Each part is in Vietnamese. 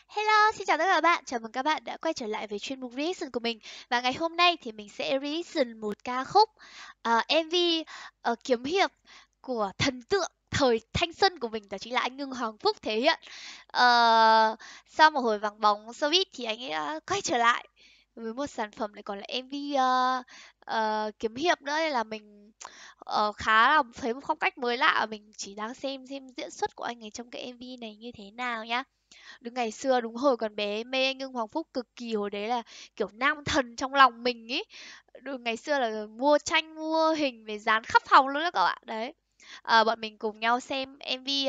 Hello, xin chào tất cả các bạn. Chào mừng các bạn đã quay trở lại với chuyên mục Reaction của mình. Và ngày hôm nay thì mình sẽ reaction một ca khúc MV kiếm hiệp của thần tượng thời thanh xuân của mình, đó chính là anh Ngưng Hoàng Phúc thể hiện. Ờ, Sau một hồi vắng bóng showbiz thì anh ấy đã quay trở lại với một sản phẩm lại còn là MV kiếm hiệp nữa, nên là mình khá là thấy một phong cách mới lạ. Mình chỉ đang xem diễn xuất của anh ấy trong cái MV này như thế nào nhá. Đúng ngày xưa, đúng hồi còn bé mê anh Ngưng Hoàng Phúc cực kỳ, hồi đấy là kiểu nam thần trong lòng mình ý. Đúng, ngày xưa là mua tranh mua hình về dán khắp phòng luôn đó các bạn. Đấy. Bọn mình cùng nhau xem MV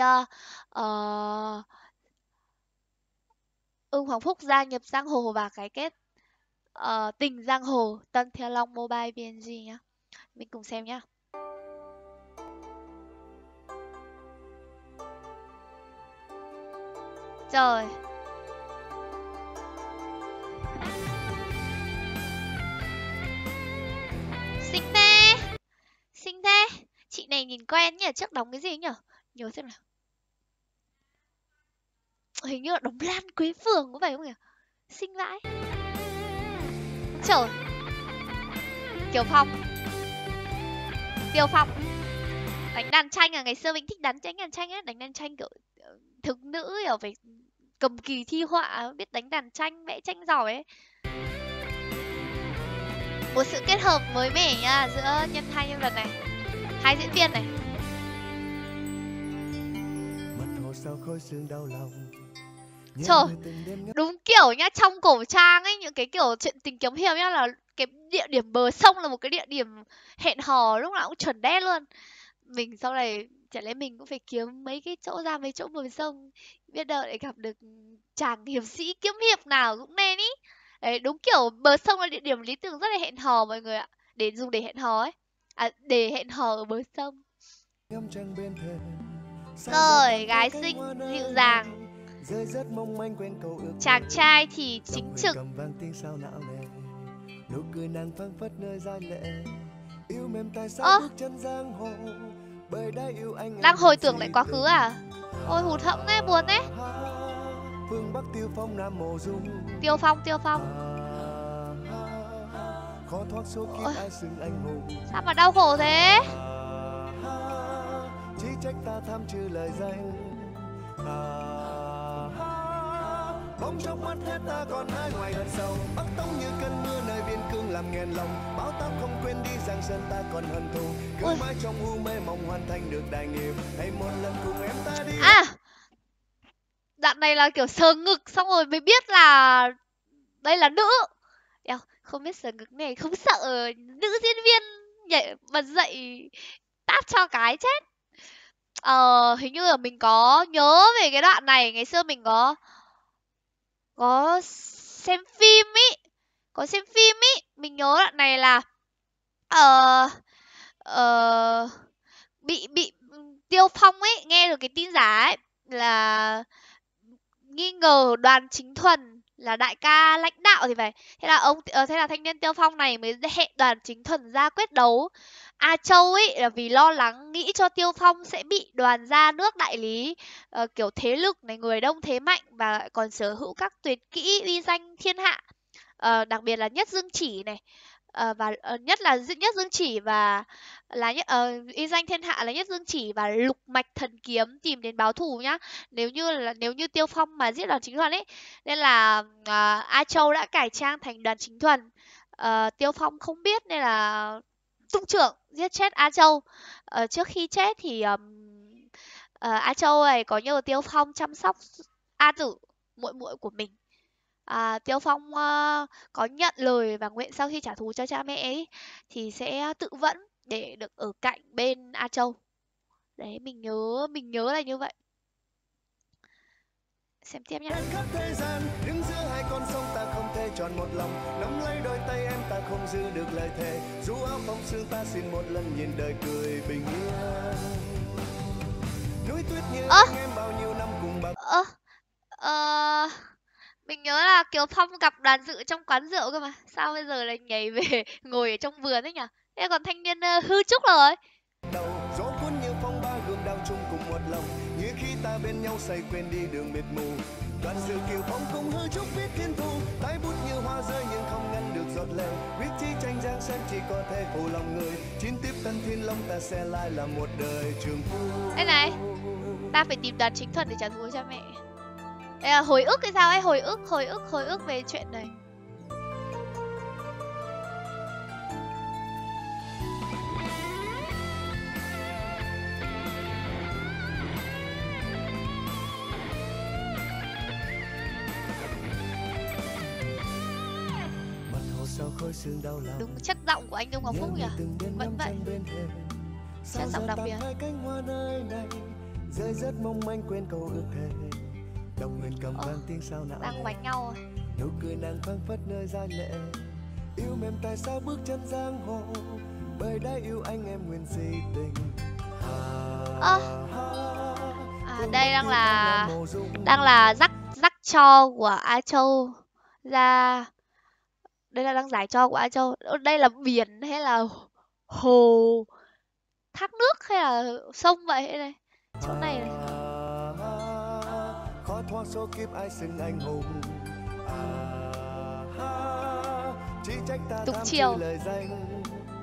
Ưng Hoàng Phúc gia nhập giang hồ và cái kết tình giang hồ Tân Theo Long Mobile PNG nhá. Mình cùng xem nhá. Trời. Xinh thế. Xinh thế. Chị này nhìn quen nhỉ, trước đóng cái gì nhỉ? Nhớ xem nào. Hình như là đóng Lan Quế Phường có phải không nhỉ? Xinh vãi. Trời. Kiều Phong. Tiêu Phong. Đánh đàn tranh à? Ngày xưa mình thích đánh đàn tranh á. Đánh đàn tranh kiểu thực nữ, kiểu phải cầm kỳ thi họa, biết đánh đàn tranh, vẽ tranh giỏi ấy. Một sự kết hợp mới mẻ nha giữa hai nhân vật này, hai diễn viên này. Trời, đúng kiểu nhá, trong cổ trang ấy, những cái kiểu chuyện tình kiếm hiệp nhá, là cái địa điểm bờ sông là một cái địa điểm hẹn hò lúc nào cũng chuẩn đét luôn. Mình sau này chả lẽ mình cũng phải kiếm mấy cái chỗ ra mấy chỗ bờ sông, biết đâu lại gặp được chàng hiệp sĩ kiếm hiệp nào cũng nên ý. Đấy, đúng kiểu bờ sông là địa điểm lý tưởng rất là hẹn hò mọi người ạ, để dùng để hẹn hò ấy, để hẹn hò ở bờ sông. Rồi, gái xinh dịu dàng, chàng trai thì chính trực. Đang hồi tưởng lại quá khứ à? Ôi hụt hẫng ấy, buồn ấy. Tiêu Phong. Ôi, sao mà đau khổ thế? Chỉ trách ta tham trừ lời danh. Bóng trong mắt hết ta còn ai ngoài đất sâu, bắc tông như cơn mưa nơi biên cương làm nghẹn lòng. Báo táp không quên đi giang sơn ta còn hận thù, cứ mãi trong u mê mong hoàn thành được đại nghiệp. Hãy một lần cùng em ta đi. Đoạn này là kiểu sờ ngực xong rồi mới biết là đây là nữ. Không biết sờ ngực này không sợ nữ diễn viên nhảy bật dậy tát cho cái chết. Hình như là mình có nhớ về cái đoạn này, ngày xưa mình có xem phim ý, mình nhớ đoạn này là bị Tiêu Phong ấy nghe được cái tin giả ấy là nghi ngờ Đoàn Chính Thuần là đại ca lãnh đạo thì phải. Thế là thanh niên Tiêu Phong này mới hẹn Đoàn Chính Thuần ra quyết đấu. A Châu ấy là vì lo lắng nghĩ cho Tiêu Phong sẽ bị Đoàn ra nước đại lý, kiểu thế lực này, người đông thế mạnh và lại còn sở hữu các tuyệt kỹ uy danh thiên hạ. Đặc biệt là Nhất Dương Chỉ này, và nhất là Nhất Dương Chỉ và là uy danh thiên hạ là Nhất Dương Chỉ và Lục Mạch Thần Kiếm tìm đến báo thù nhá. Nếu như Tiêu Phong mà giết Đoàn Chính Thuần ấy, nên là A Châu đã cải trang thành Đoàn Chính Thuần. Tiêu Phong không biết nên là tung trưởng giết chết A Châu. Trước khi chết thì A Châu này có nhờ Tiêu Phong chăm sóc A Tử, muội muội của mình. Tiêu Phong có nhận lời và nguyện sau khi trả thù cho cha mẹ ấy thì sẽ tự vẫn để được ở cạnh bên A Châu. Đấy, mình nhớ là như vậy. Xem tiếp nhé. Đứng giữa hai con sông ta không thể chọn một lòng, nắm lấy đôi tay em ta không giữ được lời thề, dù áo phong sương ta xin một lần nhìn đời cười bình yên. Núi tuyết như anh em bao nhiêu năm cùng bạc. Mình nhớ là Kiều Phong gặp Đoàn Dự trong quán rượu cơ mà. Sao bây giờ lại nhảy về ngồi ở trong vườn ấy nhỉ? Thế còn thanh niên hư trúc rồi. Gió cuốn như phong ba gươm đao chung cùng một lòng, như khi ta bên nhau say quên đi đường mịt mù. Đoạn dự Kiều Phong không hư chúc biết thiên thu, tay bút như hoa rơi nhưng không ngăn được giọt lệ. Viết chi tranh giang sơn chỉ có thể phụ lòng người, chiến tiếp tân thiên long ta sẽ lại là một đời trường phu. Đây này, ta phải tìm Đoàn Chính Thuần để trả thù cho mẹ. Đây là hồi ức hay sao ấy, hồi ức về chuyện này. Đúng chất giọng của anh Đông Ngọc Phúc nhỉ? Vẫn vậy. Chất giọng đặc biệt. Rơi rất mong manh quên câu ước thề. Đồng huyền cầm vang tiếng sao não. Đang quánh nhau rồi. Nụ cười nàng phăng phất nơi gian lệ. Yêu mềm tại sao bước chân giang hồ. Bởi đã yêu anh em nguyện si tình. Đây đang là rắc cho của A Châu ra. Đây là đang giải cho của A Châu. Đây là biển hay là hồ, thác nước hay là sông vậy đây? Chỗ này này. Khó thoát số kiếp ai xưng anh hùng. Chỉ trách ta Tục tham chiều. lời danh.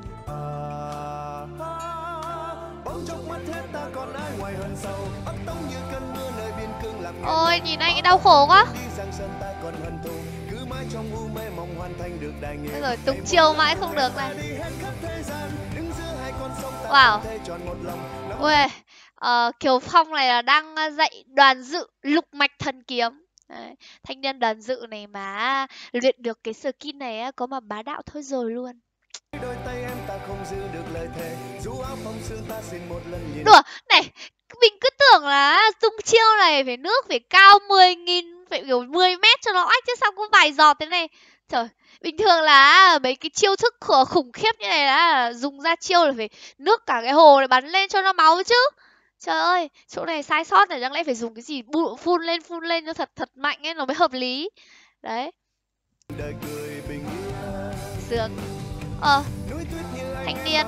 Bỗng chốc mất hết ta còn ai ngoài hận sầu. Ấp tông như cơn mưa nơi biên cương làm. Ôi nhìn anh ấy đau khổ quá. Bây giờ tục chiều mãi không được này. Wow. Ui, Kiều Phong này là đang dạy Đoàn Dự lục mạch thần kiếm. Đấy, thanh niên Đoàn Dự này mà luyện được cái skin này á, có mà bá đạo thôi rồi luôn. Đôi tay em ta không giữ được lời thề, dù áo phong sương ta xin một lần nhìn. Đùa, này, mình cứ tưởng là tung chiêu này phải nước phải cao 10.000, phải kiểu 10 mét cho nó ách chứ sao có vài giọt thế này. Trời, bình thường là mấy cái chiêu thức khủng khiếp như này là dùng ra chiêu là phải nước cả cái hồ để bắn lên cho nó máu chứ. Trời ơi, chỗ này sai sót này, chẳng lẽ phải dùng cái gì phun lên cho thật mạnh ấy nó mới hợp lý. Đấy. Sướng. Thanh niên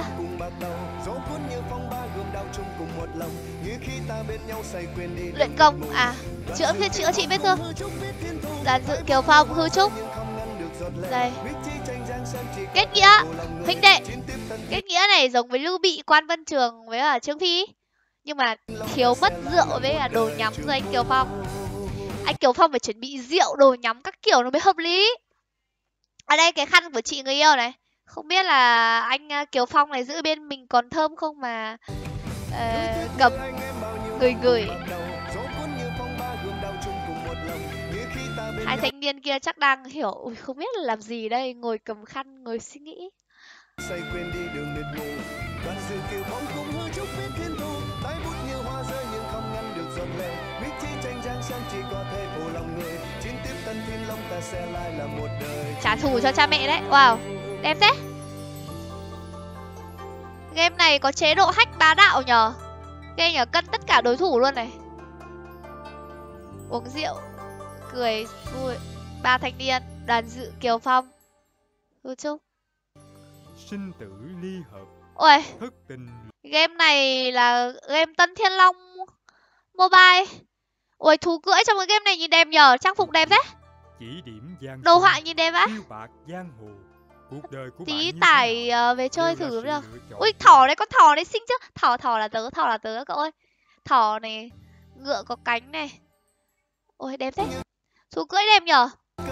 luyện công chữa trị vết thương. Đoàn Dự Kiều Phong hư trúc. Đây. Kết nghĩa huynh đệ. Kết nghĩa này giống với Lưu Bị, Quan Vân Trường với cả Trương Phi. Nhưng mà thiếu mất rượu với cả đồ nhắm rồi anh Kiều Phong. Anh Kiều Phong phải chuẩn bị rượu, đồ nhắm các kiểu nó mới hợp lý. Ở đây cái khăn của chị người yêu này. Không biết là anh Kiều Phong này giữ bên mình còn thơm không mà cầm gửi. Hai thanh niên kia chắc đang hiểu. Ui, không biết là làm gì đây. Ngồi cầm khăn, ngồi suy nghĩ. Say quên đi đường mịt mù. Đoạn dự Kiều Phong không hư chúc biết thiên thu. Tay bút như hoa rơi nhưng không ngăn được giọt lệ. Viết chi tranh giang sơn chỉ có thể phụ lòng người. Chiến tiếp tân thiên long ta sẽ lại là một đời. Trả thù cho cha mẹ đấy. Wow, đẹp thế. Game này có chế độ hack bá đạo nhờ. Game nhờ cân tất cả đối thủ luôn này. Uống rượu, cười vui. Ba thanh niên, Đoàn Dự Kiều Phong hư trúc. Sinh tử ly hợp. Ôi, Thất tình. game này là game Tân Thiên Long Mobile. Ôi, thú cưỡi trong cái game này nhìn đẹp nhờ. Trang phục đẹp thế. Chỉ điểm giang Đồ họa nhìn đẹp á. Phiêu bạc giang hồ. Cuộc đời của Tí bạn tải về chơi thử được. được. Ui, thỏ đấy, con thỏ đấy xinh chứ. Thỏ là tớ cậu ơi. Thỏ này, ngựa có cánh này. Ôi, đẹp thế. Thú cưỡi đẹp nhờ.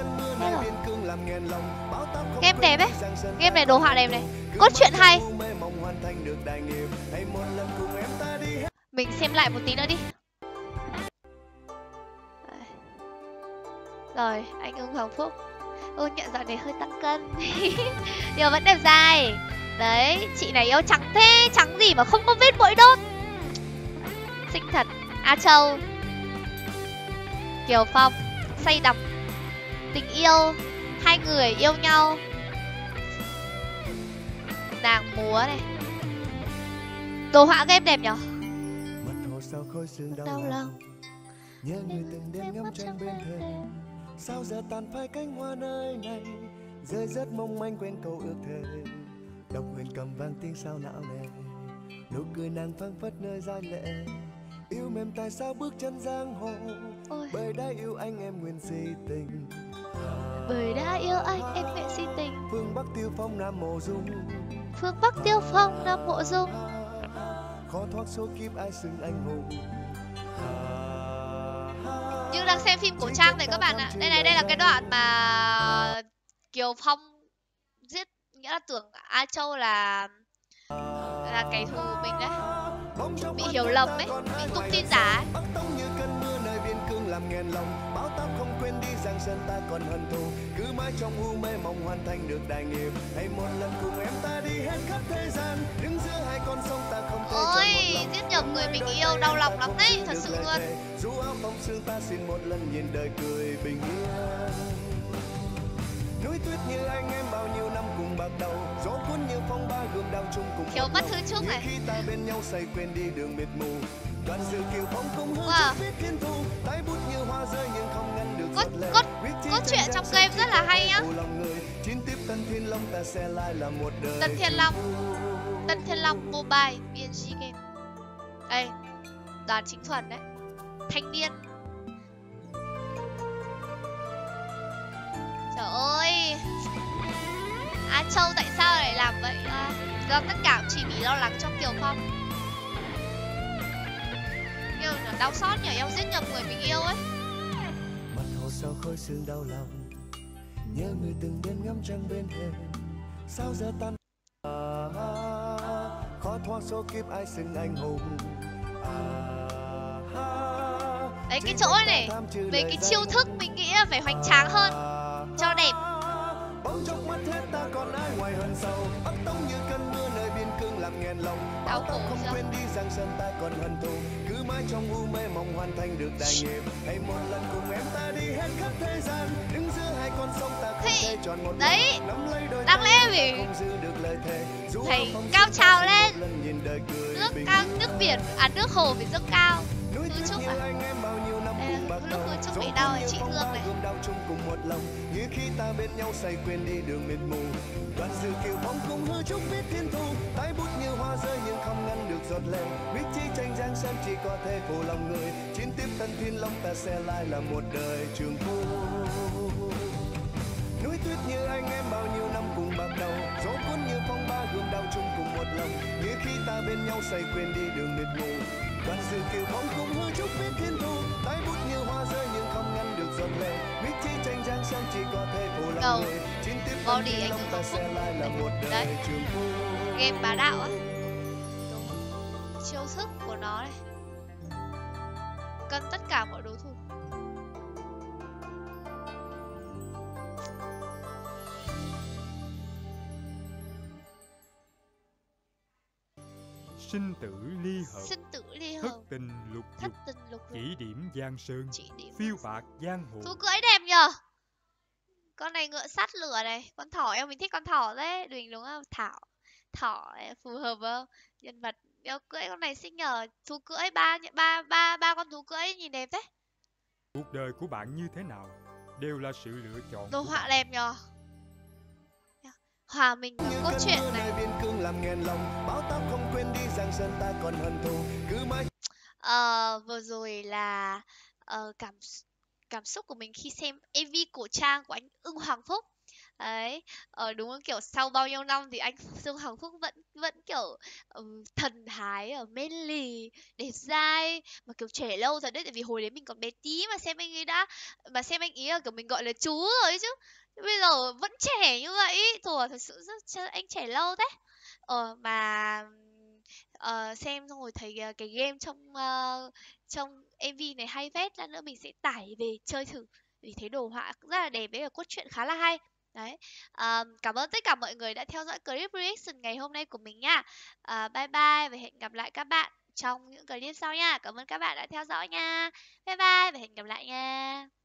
Game đẹp ấy. Game này đồ họa đẹp này. Cốt truyện hay. Mình xem lại một tí nữa đi. Rồi, anh Ưng Hoàng Phúc. Nhận dạo này hơi tăng cân. Nhưng mà vẫn đẹp dài. Đấy, chị này yêu trắng thế. Trắng gì mà không có vết bội đốt. Xinh thật. A Châu, Kiều Phong, say đắm tình yêu. Hai người yêu nhau. Nàng múa này. Đồ họa game đẹp nhở. Đau lòng. Nhớ người từng đêm ngắm tranh bên thềm. Sao giờ tàn phai cánh hoa nơi này. Rơi rất mong manh quên câu ước thề. Độc huyền cầm vang tiếng sao não nề. Nụ cười nàng phăng phất nơi gian lệ. Yêu mềm tại sao bước chân giang hồ, Ôi, bởi đã yêu anh em nguyện si tình. bởi đã yêu anh em nguyện si tình. Phương Bắc Tiêu Phong Nam Mộ Dung, Phương Bắc Tiêu Phong Nam Mộ Dung. khó thoát số kiếp ai xưng anh hùng. Như đang xem phim cổ trang này các bạn ạ. Đây này, đây là cái đoạn mà Kiều Phong giết, nghĩa là tưởng A Châu là kẻ thù mình đấy, bị hiểu lầm ấy, bị tung tin giả ấy. Bắc Tông như cơn mưa nơi biên cương làm nghẹn lòng, báo táp không quên đi Giang Sơn ta còn hận thù, cứ mãi trong u mê mong hoàn thành được đại nghiệp. Hãy một lần cùng em ta đi hết khắp thế gian, đứng giữa hai con sông ta không thể Ôi, chọn một lòng. giết nhầm người mình yêu đau lòng lắm đấy, thật sự luôn. Dù áo phong sương ta xin một lần nhìn đời cười bình yên. Núi tuyết như anh em bao nhiêu năm cùng bạc đầu, gió cuốn như phong ba gươm đao chung cùng Thiếu một mất lòng. Thư Trúc Như này. khi ta bên nhau say quên đi đường mịt mù, đoàn dự kiều phong không hư Wow. chút viết thiên thu, tay bút như hoa rơi nhưng không ngăn được giọt lệ. Cốt truyện trong game rất là hay nhá. Chiến tiếp Tân Thiên Long ta sẽ lại là một đời. Tân Thiên Long Mobile BNG game. Đây, Đoàn Chính Thuần đấy, thanh niên. Trời ơi, A Châu tại sao lại làm vậy? Do tất cả cũng chỉ vì lo lắng cho Kiều Phong. Yêu là đau xót nhỉ, yêu giết nhầm người mình yêu ấy. Mặt hồ sao khói sương đau lòng, nhớ người từng bên ngắm trăng bên thềm, sao giờ tan khó thoát số kiếp ai xưng anh hùng. Đấy, cái chỗ này về cái chiêu thức mình nghĩ là phải hoành tráng hơn cho đẹp. Bỗng trong mắt hết ta còn ai ngoài hận sầu, Bắc Tông như cơn mưa nơi biên cương làm nghẹn lòng, Đau báo táp khổ không chưa? quên đi Giang Sơn ta còn hận thù, cứ mãi trong u mê mong hoàn thành được đại nghiệp. Hãy một lần cùng em ta đi hết khắp thế gian, đứng giữa hai con sông ta không thể chọn một đấy, lòng, nắm lấy đôi đáng tay lẽ ta phải không giữ được lời thề, dù phải áo phong cao sương trào ta lên. một lần nhìn đời cười Nước bình cao, yên. nước biển, nước hồ phải dâng cao. Núi Thư tuyết Trúc như à? anh em bao nhiêu năm Đây là cùng bạc lúc đầu, Thư Trúc gió bị cuốn đau như chị phong Hương ba này. gươm đao chung cùng một lòng, như khi ta bên nhau say quên đi đường mịt mù. Đoàn dự kiều phong không hư chúc viết thiên thu, tay bút như hoa rơi nhưng không ngăn được giọt lệ. Biết chi tranh Giang Sơn chỉ có thể phụ lòng người, chiến tiếp Tân Thiên Long ta sẽ lại là một đời trường phu. Núi tuyết như anh em bao nhiêu năm cùng bạc đầu, gió cuốn như phong ba gươm đao chung cùng một lòng, như khi ta bên nhau say quên đi đường mịt mù. Đoàn dự kiều phong không hư chúc viết thiên thu, tay bút như hoa rơi nhưng không ngăn được giọt lệ. Biết chi tranh Giang Sơn chỉ có thể phụ Cầu. lòng người, chiến tiếp Tân Body Thiên anh Long Hưng ta Hồng sẽ Phúc. lại là một đời Đấy. trường phu. Game bá đạo á. Chiêu thức của nó này, cân tất cả mọi đối thủ. Sinh tử ly hợp, Sinh tử ly thất hợp, tình lục thất dục, tình lục dục, chỉ điểm giang sơn, chỉ điểm. phiêu bạt giang hồ. Thú cưỡi đẹp nhờ. Con này ngựa sát lửa này, con thỏ, em mình thích con thỏ đấy, đúng không? Thỏ này, phù hợp không? Nhân vật yêu cưỡi con này xinh nhờ. Thú cưỡi ba con thú cưỡi nhìn đẹp thế. Cuộc đời của bạn như thế nào đều là sự lựa chọn Đồ của họa bạn. đẹp nhờ. Hòa mình Như cốt cơn truyện mưa này. nơi biên cương làm nghẹn lòng, báo táp không quên đi Giang Sơn ta còn hận thù, cứ mãi Vừa rồi là cảm xúc của mình khi xem MV cổ trang của anh Ưng Hoàng Phúc. Đấy, đúng không, kiểu sau bao nhiêu năm thì anh Dương Hoàng Phúc vẫn kiểu thần thái, mên lì, đẹp dai, mà kiểu trẻ lâu thật đấy, tại vì hồi đấy mình còn bé tí mà xem xem anh ấy là kiểu mình gọi là chú rồi ấy chứ. Bây giờ vẫn trẻ như vậy ý. Thôi thật sự anh trẻ lâu thế. Mà xem xong rồi thấy cái game trong MV này hay phết, lát nữa mình sẽ tải về chơi thử, vì thấy đồ họa cũng rất là đẹp, với cả cốt truyện khá là hay. Đấy, cảm ơn tất cả mọi người đã theo dõi clip reaction ngày hôm nay của mình nha. Bye bye và hẹn gặp lại các bạn trong những clip sau nha. Cảm ơn các bạn đã theo dõi nha. Bye bye và hẹn gặp lại nha.